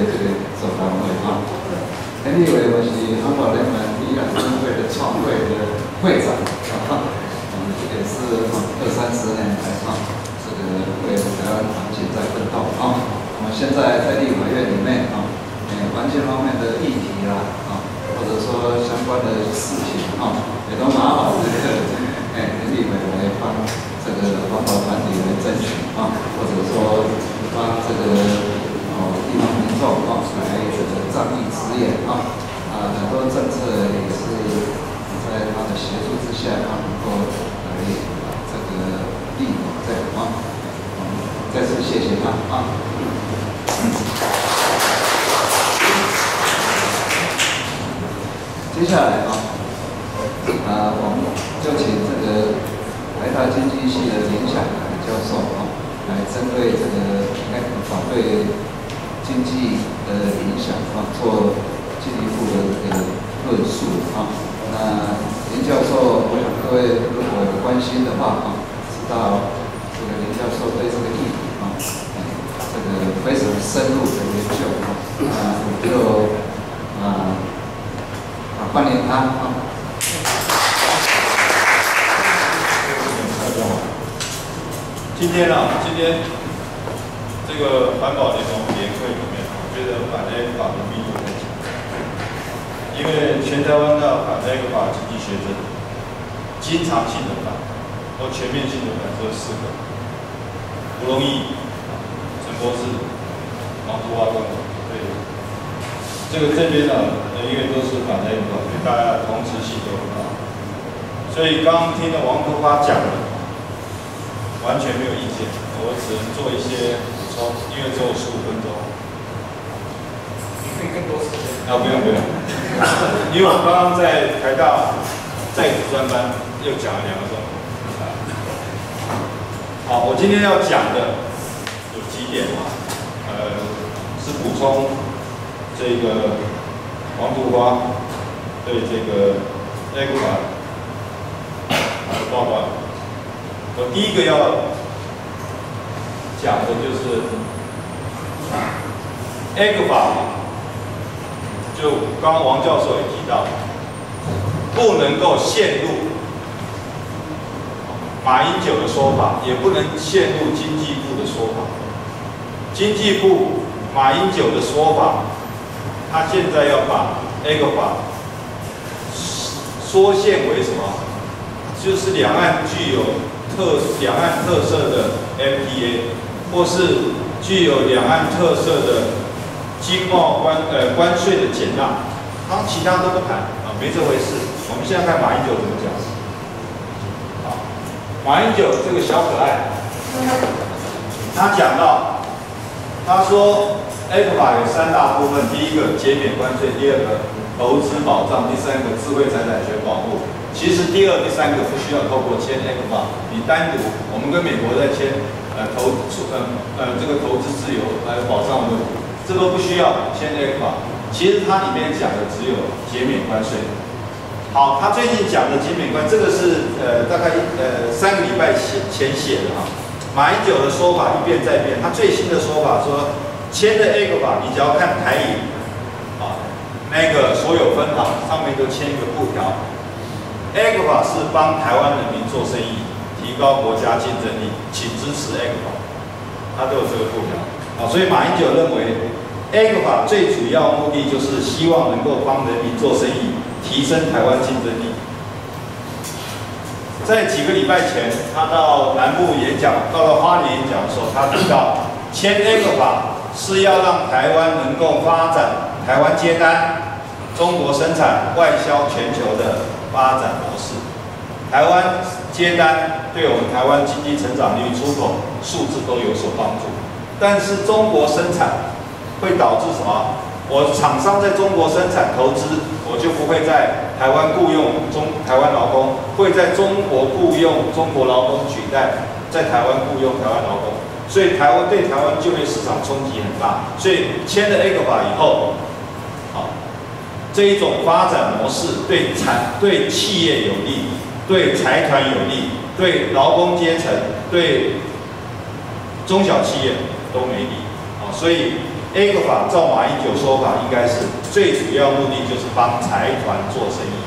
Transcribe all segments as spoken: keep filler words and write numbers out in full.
这个总单位啊。田立伟我是环保联盟宜兰分会的创会的会长啊，嗯，也是二三十年来啊，这个为台湾环境在奋斗啊。我们现在在立法院里面啊，呃，环境方面的议题啦啊，或者说相关的事情啊，也都麻烦这个哎田立伟来帮这个环保团体来争取啊，或者说帮这个哦地方民众啊来这个仗义执言啊，啊很多政策也是在他的协助之下，他能够来这个立法这样啊，嗯，再次谢谢他啊。接下来啊，啊我们就请这个台大经济系的林享凯教授啊，来针对这个那个法对经济的影响啊，做进一步的这个论述啊。那林教授，我想各位如果有关心的话啊，知道这个林教授对这个议题啊，嗯，这个非常深入的研究啊，那我就啊啊欢迎他啊。 今天啊，今天这个环保联盟联会里面，我觉得反 A 法的密度很强，因为全台湾的反 A 法经济学者，经常性的反或全面性的反这四个，吴荣义、陈柏志、王竹华跟我，对，这个这边呢，因为都是反 A 法，所以大家同时性都很好，所以刚刚听了王竹华讲的。完全没有意见，我只能做一些补充，因为只有十五分钟。 你可以更多时间。 啊，不用不用，因为我刚刚在台大在职专班又讲了两个钟头。好，我今天要讲的有几点啊，呃，是补充这个王竹花对这个 A 股法的报告。我第一个要讲的就是 A 股法，就刚刚王教授也提到，不能够陷入马英九的说法，也不能陷入经济部的说法。经济部马英九的说法，他现在要把 A 股法缩限为什么？就是两岸具有特两岸特色的 F T A， 或是具有两岸特色的经贸关呃关税的减纳，他其他都不谈啊，没这回事。我们现在看马英九怎么讲。啊，马英九这个小可爱，他讲到，他说 A 股法有三大部分，第一个减免关税，第二个投资保障，第三个智慧财产权保护。其实第二、第三个不需要透过签 A 股法，你单独我们跟美国在签呃投呃呃这个投资自由还有保障的问题，这个不需要签 A 股法。其实它里面讲的只有减免关税。好，他最近讲的减免关，这个是呃大概呃三个礼拜前前写的哈。马英九的说法一变再变，他最新的说法说签的 A 股法，你只要看台银啊那个所有分行上面都签一个布条。A 股法是帮台湾人民做生意，提高国家竞争力，请支持 A 股法，它都有这个布条。好，所以马英九认为 A 股法最主要目的就是希望能够帮人民做生意，提升台湾竞争力。在几个礼拜前，他到南部演讲，到了花莲演讲的时候，他提到签 A 股法是要让台湾能够发展台湾接单、中国生产、外销全球的发展模式。台湾接单对我们台湾经济成长率、出口数字都有所帮助，但是中国生产会导致什么？我厂商在中国生产投资，我就不会在台湾雇佣中台湾劳工，会在中国雇佣中国劳工取代在台湾雇佣台湾劳工，所以台湾对台湾就业市场冲击很大。所以签了 A 股法以后，好，这一种发展模式对产对企业有利，对财团有利，对劳工阶层、对中小企业都没利。啊，所以 A 个法照马英九说法，应该是最主要目的就是帮财团做生意，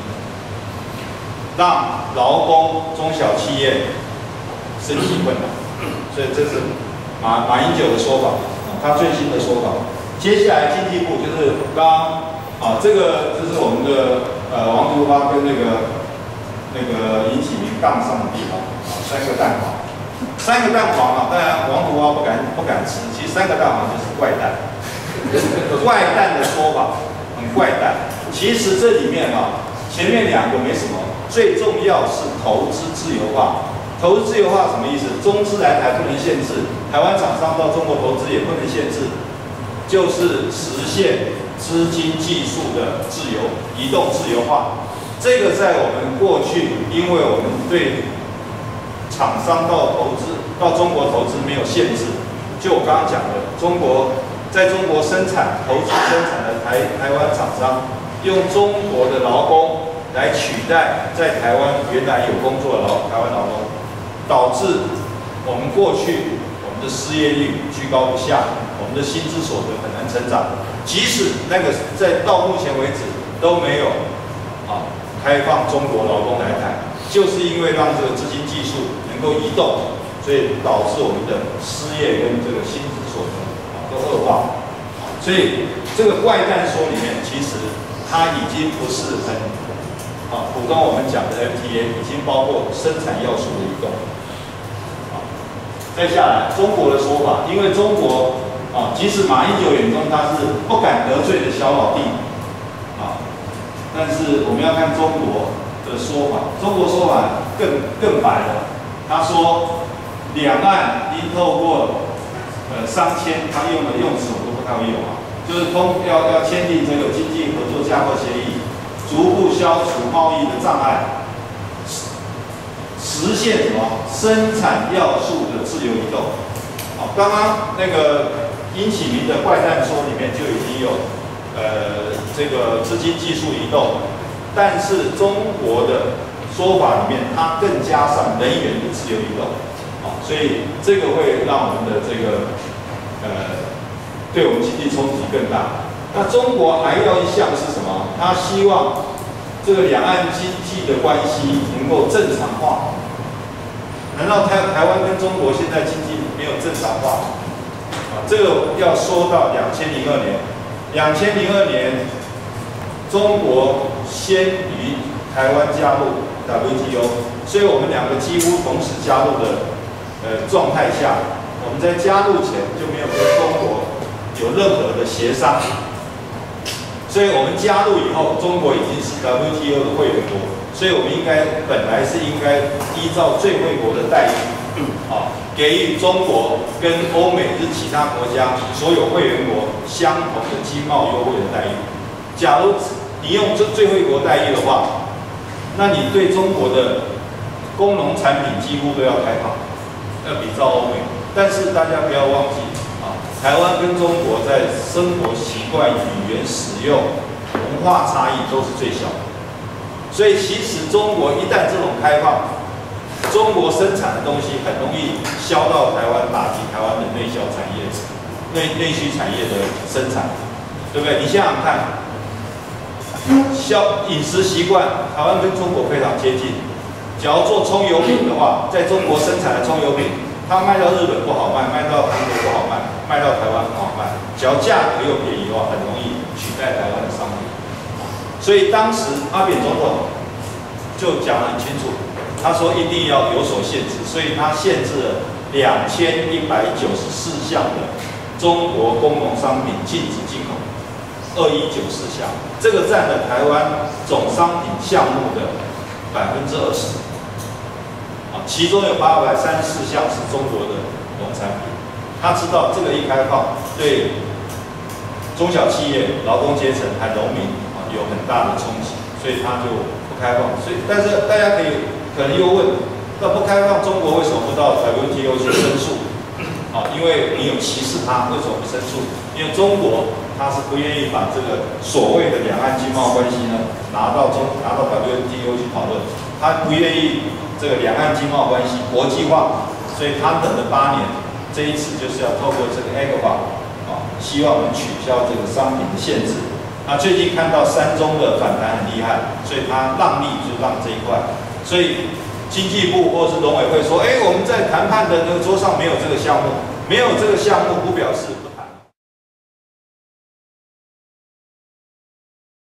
让劳工、中小企业生计困难。所以这是马马英九的说法，他最新的说法。接下来经济部就是刚刚啊，这个就是我们的呃王竹花跟那个那个尹启明杠上的地方啊，三个蛋黄，三个蛋黄啊，当然王竹花不敢不敢吃，其实三个蛋黄就是怪蛋。怪诞的说法，很怪诞。其实这里面啊，前面两个没什么，最重要是投资自由化。投资自由化什么意思？中资来台不能限制，台湾厂商到中国投资也不能限制，就是实现资金技术的自由移动自由化。这个在我们过去，因为我们对厂商到投资到中国投资没有限制，就我刚刚讲的，中国。在中国生产、投资生产的台台湾厂商，用中国的劳工来取代在台湾原来有工作的劳台湾劳工，导致我们过去我们的失业率居高不下，我们的薪资所得很难成长。即使那个在到目前为止都没有啊开放中国劳工来台，就是因为让这个资金技术能够移动，所以导致我们的失业跟这个薪资所得。都恶化，所以这个怪诞说里面，其实它已经不是很啊普通我们讲的 F T A， 已经包括生产要素的移动。啊，再下来中国的说法，因为中国啊，即使马英九眼中他是不敢得罪的小老弟啊，但是我们要看中国的说法，中国说法更更白了，他说两岸应透过。呃，商签他用的用词我都不太会用啊，就是通要要签订这个经济合作架构协议，逐步消除贸易的障碍，实现什么生产要素的自由移动。好，刚刚那个殷启明的怪诞说里面就已经有呃这个资金技术移动，但是中国的说法里面，它更加上人员的自由移动。所以这个会让我们的这个呃，对我们经济冲击更大。那中国还要一项是什么？他希望这个两岸经济的关系能够正常化。难道台台湾跟中国现在经济没有正常化？啊，这个要说到两千零二年，两千零二年中国先于台湾加入 W T O， 所以我们两个几乎同时加入的。呃，状态下，我们在加入前就没有跟中国有任何的协商，所以我们加入以后，中国已经是 W T O 的会员国，所以我们应该本来是应该依照最惠国的待遇，啊，给予中国跟欧美日其他国家所有会员国相同的经贸优惠的待遇。假如你用这最惠国待遇的话，那你对中国的工农产品几乎都要开放。要比照欧美，但是大家不要忘记啊，台湾跟中国在生活习惯、语言使用、文化差异都是最小的，所以其实中国一旦这种开放，中国生产的东西很容易销到台湾，打击台湾的内销产业、内内需产业的生产，对不对？你想想看，销饮食习惯，台湾跟中国非常接近。假如做葱油饼的话，在中国生产的葱油饼，它卖到日本不好卖，卖到韩国不好卖，卖到台湾不好卖。只要价格又便宜的话，很容易取代台湾的商品。所以当时阿扁总统就讲得很清楚，他说一定要有所限制，所以他限制了两千一百九十四项的中国工农商品禁止进口，二一九四项，这个占了台湾总商品项目的百分之二十。啊，其中有八百三十四项是中国的农产品。他知道这个一开放，对中小企业、劳工阶层和农民啊有很大的冲击，所以他就不开放。所以，但是大家可以可能又问，那不开放，中国为什么不到 W T O 去申诉？啊，因为你有歧视他，为什么不申诉？因为中国他是不愿意把这个所谓的两岸经贸关系呢拿到中拿到 W T O 去讨论，他不愿意这个两岸经贸关系国际化，所以他等了八年，这一次就是要透过这个 A G O P A 啊希望能取消这个商品的限制。那最近看到三中的反弹很厉害，所以他让利就让这一块，所以经济部或是农委会说，哎，我们在谈判的那个桌上没有这个项目，没有这个项目不表示。